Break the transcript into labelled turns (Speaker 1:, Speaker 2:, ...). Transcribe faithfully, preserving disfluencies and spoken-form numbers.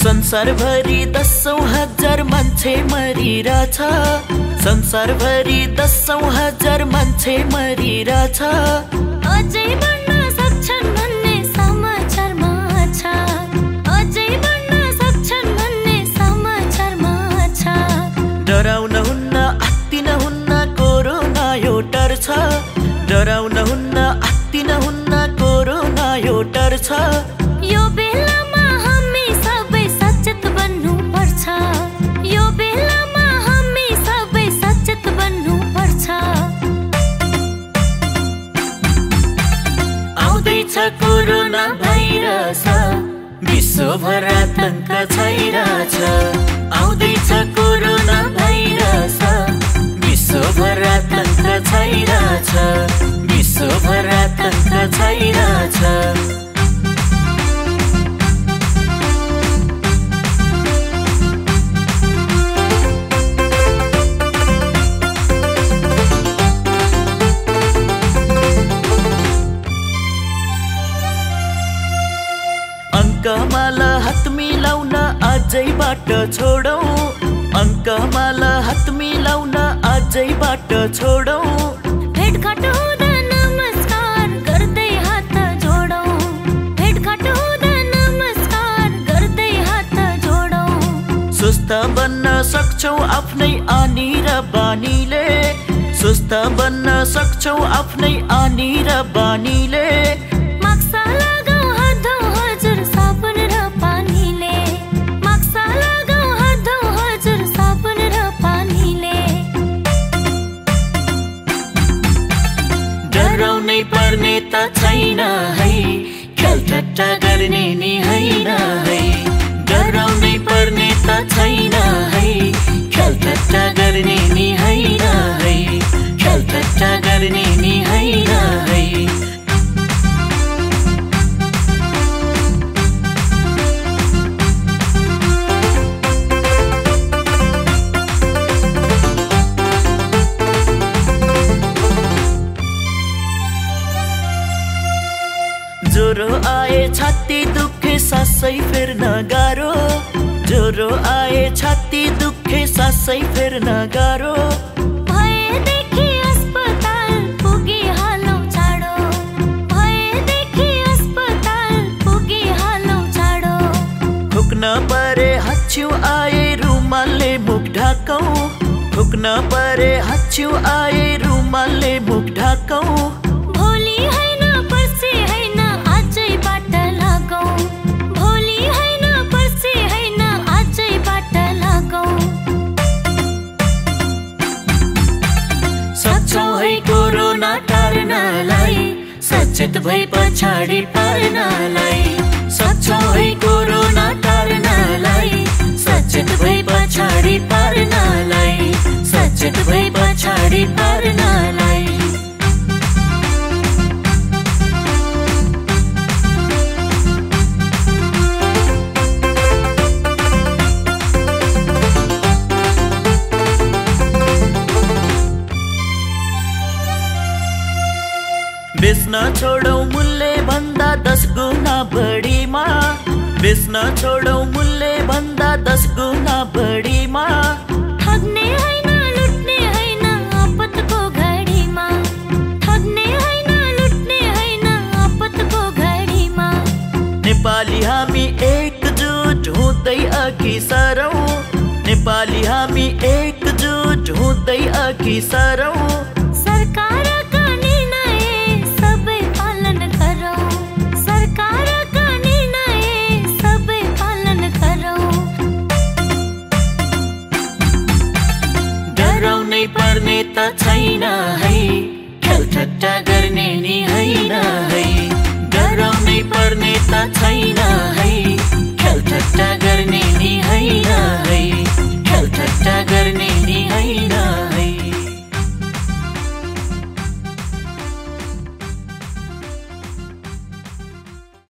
Speaker 1: संसारभरि दसौं हजार मान्छे मरिरहेछ, संसारभरि दसौं हजार मान्छे मरिरहेछ।
Speaker 2: अझै बढ्न सक्छन् भन्ने समाचारमा छ, अझै बढ्न सक्छन् भन्ने समाचारमा छ।
Speaker 1: डराउन हुन्न, आत्तिन हुन्न, कोरोना यो डर छ। डराउन हुन्न, आत्तिन हुन्न, कोरोना यो डर छ।
Speaker 2: यो बेलामा हामी सबै सचेत बन्नु पर्छ, यो बेलामा हामी सबै सचेत बन्नु पर्छ।
Speaker 1: आउँदैछ कोरोना भाइरस, विश्वभर आतंक छाइरहेछ। आउँदैछ कोरोना भाइरस, विश्वभर आतंक छाइरहेछ, विश्वभर आतंक छाइरहेछ। अङ्कमाला हात मिलाउन आजैबाट छोडौं, अङ्कमाला हात मिलाउन आजैबाट छोडौं।
Speaker 2: भेटघाट हुँदा नमस्कार गर्दै हात जोडौं, भेटघाट हुँदा नमस्कार गर्दै हात जोडौं।
Speaker 1: सुस्त बन्न सक्छौ आफ्नै आनी र बानीले, सुस्त बन्न सक्छौ आफ्नै आनी र बानीले।
Speaker 2: मास्क लगाऊ हात धोऊ हजुर साबुन र पानीले, मास्क लगाऊ हात धोऊ हजुर साबुन र पानीले।
Speaker 1: डराउनै पर्ने त छैन है, खेलठट्टा गर्ने नि होइन है। डराउनै पर्ने त छैन है, खेलठट्टा गर्ने नि होइन है, खेलठट्टा गर्ने नि होइन है। ज्वरो आए छाती दुखे सासै फेर्न गाह्रो, ज्वरो आए छाती दुखे सासै फेर्न गाह्रो।
Speaker 2: भएदेखि अस्पताल पुगिहालौँ चाँडो, भएदेखि अस्पताल पुगिहालौँ चाँडो।
Speaker 1: थुक्न परे हाच्छिउ आए रुमालले मुख ढाकौँ, थुक्न परे हाच्छिउ आए रुमालले मुख ढाकौँ।
Speaker 2: भोलि होइन पर्सि होइन आजैबाट लगाऊ, भोलि होइन पर्सि होइन आजैबाट लगाऊ।
Speaker 1: सक्छौ है कोरोना टार्नलाई, सचेत भई पछाडि पार्नलाई। सक्छौ है कोरोना टार्नलाई, सचेत भई पछाडि पार्नलाई, सचेत भई पछाडि पार्नलाई। बेच्न छोडौं मूल्य भन्दा दस गुना बढीमा, बेच्न छोडौं मूल्य भन्दा दस गुना बढीमा।
Speaker 2: ठग्ने होइन लुट्ने होइन आपतको घडीमा, ठग्ने होइन लुट्ने होइन आपतको घडीमा।
Speaker 1: नेपाली हामी एकजुट हुँदै अघि सरौं, नेपाली हामी एकजुट हुँदै अघि सरौं।